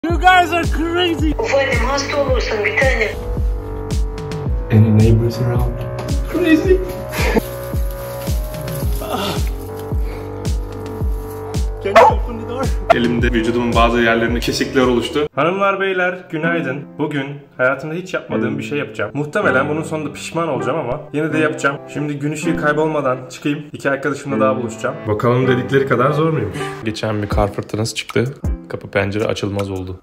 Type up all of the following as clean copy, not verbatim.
You guys are crazy. Ufanim hasta olursun bir tane. Any neighbors around? Crazy. Can you open the door? Elimde vücudumun bazı yerlerinde kesikler oluştu. Hanımlar beyler günaydın. Bugün hayatımda hiç yapmadığım bir şey yapacağım. Muhtemelen bunun sonunda pişman olacağım ama yine de yapacağım. Şimdi gün ışığı kaybolmadan çıkayım. İki arkadaşımla daha buluşacağım. Bakalım dedikleri kadar zor muymuş? Geçen bir kar fırtınası çıktı. Kapı pencere açılmaz oldu.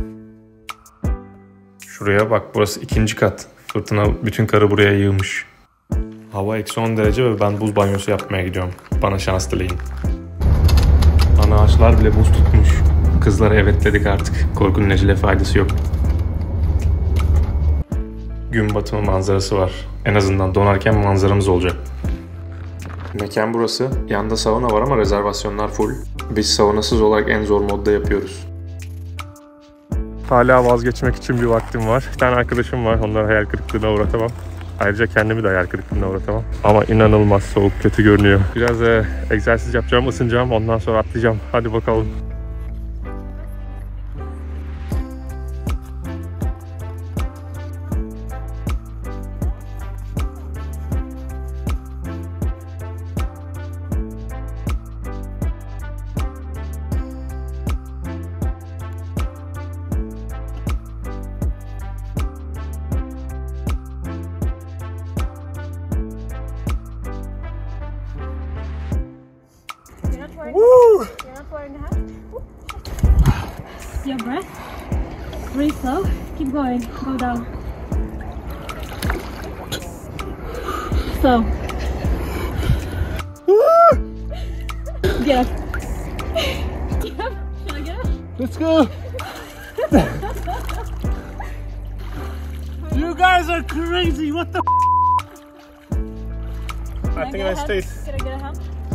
Şuraya bak, burası ikinci kat. Fırtına bütün karı buraya yığmış. Hava -10 derece ve ben buz banyosu yapmaya gidiyorum. Bana şans dileyin. Ana ağaçlar bile buz tutmuş. Kızlara evet dedik artık. Korkunun necile faydası yok. Gün batımı manzarası var. En azından donarken manzaramız olacak. Mekan burası. Yanda sauna var ama rezervasyonlar full. Biz saunasız olarak en zor modda yapıyoruz. Hala vazgeçmek için bir vaktim var. Bir tane arkadaşım var. Onları hayal kırıklığına uğratamam. Ayrıca kendimi de hayal kırıklığına uğratamam. Ama inanılmaz soğuk, kötü görünüyor. Biraz egzersiz yapacağım, ısınacağım. Ondan sonra atlayacağım. Hadi bakalım. Woo! You're not wearing a hat? Your breath. Breathe slow. Keep going. Go down. Slow. Get up. Get up. Should I get up? Let's go. You guys are crazy. What the? I think I stayed Can I get a hand?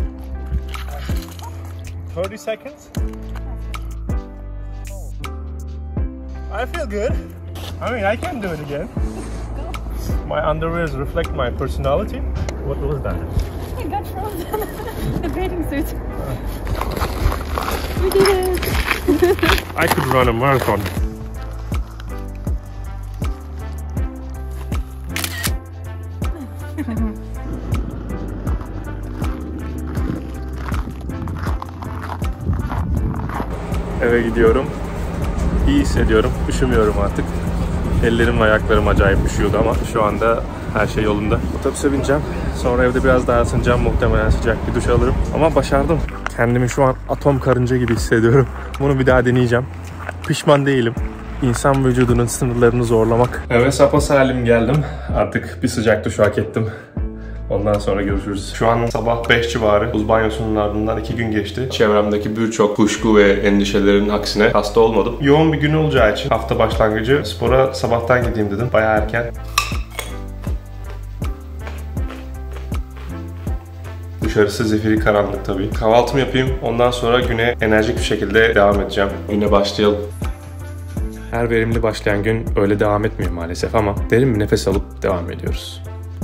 30 seconds. I feel good. I mean, I can do it again. My underwears reflect my personality. What was that? I got frozen. The bathing suit. We did it. I could run a marathon. Eve gidiyorum. İyi hissediyorum. Üşümüyorum artık. Ellerim ve ayaklarım acayip üşüyordu ama şu anda her şey yolunda. Otobüse bineceğim. Sonra evde biraz daha ısınacağım. Muhtemelen sıcak bir duş alırım. Ama başardım. Kendimi şu an atom karınca gibi hissediyorum. Bunu bir daha deneyeceğim. Pişman değilim. İnsan vücudunun sınırlarını zorlamak. Eve sapasalim geldim. Artık bir sıcak duş hak ettim. Ondan sonra görüşürüz. Şu an sabah 5 civarı. Buz banyosunun ardından 2 gün geçti. Çevremdeki birçok kuşku ve endişelerin aksine hasta olmadım. Yoğun bir gün olacağı için hafta başlangıcı spora sabahtan gideyim dedim. Bayağı erken. Dışarısı zifiri karanlık tabii. Kahvaltımı yapayım. Ondan sonra güne enerjik bir şekilde devam edeceğim. Güne başlayalım. Her verimli başlayan gün öyle devam etmiyor maalesef ama derin bir nefes alıp devam ediyoruz.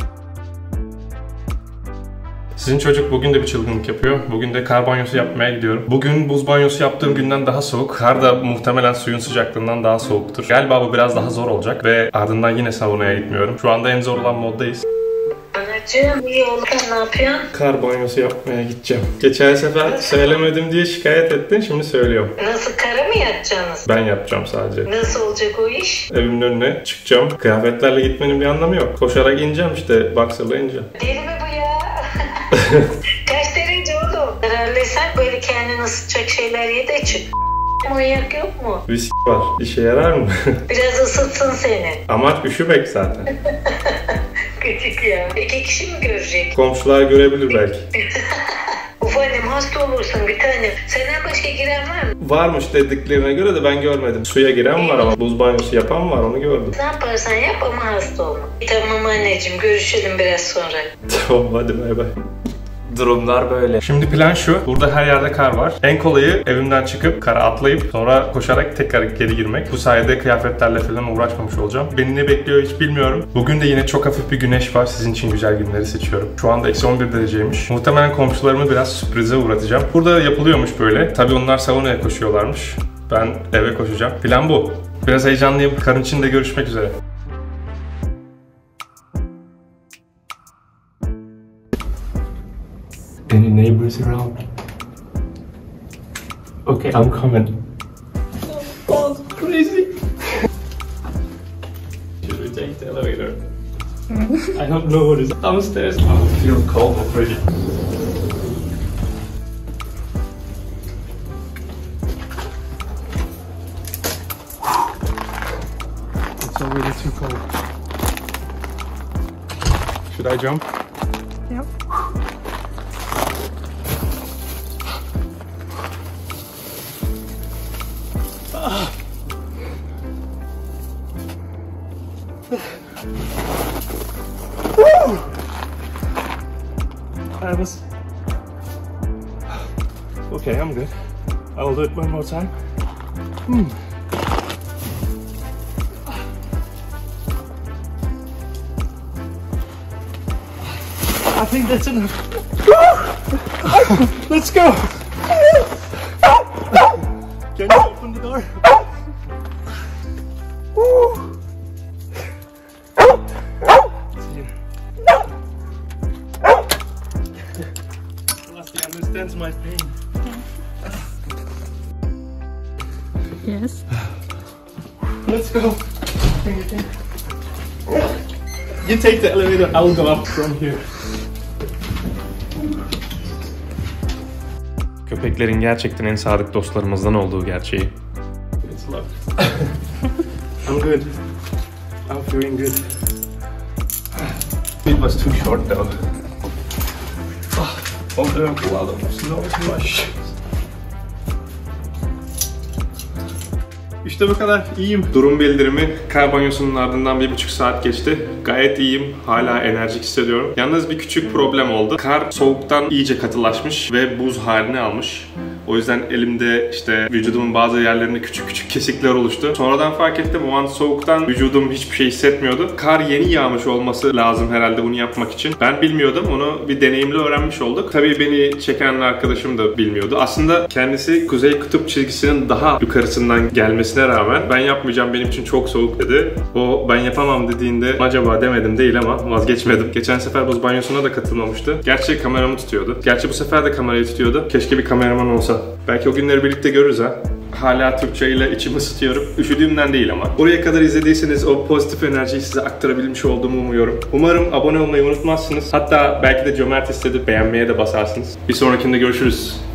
Sizin çocuk bugün de bir çılgınlık yapıyor. Bugün de kar banyosu yapmaya gidiyorum. Bugün buz banyosu yaptığım günden daha soğuk. Kar da muhtemelen suyun sıcaklığından daha soğuktur. Galiba bu biraz daha zor olacak ve ardından yine saunaya gitmiyorum. Şu anda en zor olan moddayız. Anacığım iyi oldu. Ne yapıyorsun? Kar banyosu yapmaya gideceğim. Geçen sefer söylemedim diye şikayet ettin, şimdi söylüyorum. Nasıl, kara mı yatacaksınız? Ben yapacağım sadece. Nasıl olacak o iş? Evimin önüne çıkacağım. Kıyafetlerle gitmenin bir anlamı yok. Koşarak ineceğim işte, boxer'la ineceğim. Deli mi bu ya? Kaç derece oğlum? Zararlıysan böyle kendini ısıtacak şeyler ye de çık. Manyak yok mu? Viski var. İşe yarar mı? Biraz ısıtsın seni. Amaç üşümek zaten. Küçük ya. 2 kişi mi görecek? Komşular görebilir belki. Ufanim hasta olursun bir tane. Senden başka giren var mı? Varmış dediklerine göre de ben görmedim. Suya giren var ama buz banyosu yapan var, onu gördüm. Ne yaparsan yap ama hasta olma. Tamam anneciğim, görüşelim biraz sonra. Tamam hadi bay bay. Durumlar böyle. Şimdi plan şu. Burada her yerde kar var. En kolayı evimden çıkıp kara atlayıp sonra koşarak tekrar geri girmek. Bu sayede kıyafetlerle falan uğraşmamış olacağım. Beni ne bekliyor hiç bilmiyorum. Bugün de yine çok hafif bir güneş var. Sizin için güzel günleri seçiyorum. Şu anda -11 dereceymiş. Muhtemelen komşularımı biraz sürprize uğratacağım. Burada yapılıyormuş böyle. Tabii onlar saunaya koşuyorlarmış. Ben eve koşacağım. Plan bu. Biraz heyecanlıyım. Karın içinde görüşmek üzere. Any neighbors around? Okay, I'm coming. Oh, crazy. Should we take the elevator? I don't know what is downstairs. I feel cold already. It's already too cold. Should I jump? Yep. I was... Okay, I'm good. I will do it one more time. I think that's enough. Let's go. Can you open the door? Lasty understands my pain. Yes. Let's go. You take the elevator, I will go up from here. Köpeklerin gerçekten en sadık dostlarımızdan olduğu gerçeği. It's love. I'm good. I'm feeling good. It was too short though. Ondan kullandım. No rush. İşte bu kadar. İyiyim. Durum bildirimi. Kar banyosunun ardından 1,5 saat geçti. Gayet iyiyim. Hala enerjik hissediyorum. Yalnız bir küçük problem oldu. Kar soğuktan iyice katılaşmış ve buz halini almış. O yüzden elimde işte vücudumun bazı yerlerinde küçük küçük kesikler oluştu. Sonradan fark ettim, o an soğuktan vücudum hiçbir şey hissetmiyordu. Kar yeni yağmış olması lazım herhalde bunu yapmak için. Ben bilmiyordum, onu bir deneyimle öğrenmiş olduk. Tabii beni çeken arkadaşım da bilmiyordu. Aslında kendisi Kuzey Kutup çizgisinin daha yukarısından gelmesine rağmen ben yapmayacağım, benim için çok soğuk dedi. O ben yapamam dediğinde acaba demedim değil ama vazgeçmedim. Geçen sefer buz banyosuna da katılmamıştı. Gerçi kameramı tutuyordu. Gerçi bu sefer de kamerayı tutuyordu. Keşke bir kameraman olsa. Belki o günleri birlikte görürüz ha. Hala Türkçe ile içimi ısıtıyorum. Üşüdüğümden değil ama. Buraya kadar izlediyseniz o pozitif enerjiyi size aktarabilmiş olduğumu umuyorum. Umarım abone olmayı unutmazsınız. Hatta belki de cömert hissedip beğenmeye de basarsınız. Bir sonrakinde görüşürüz.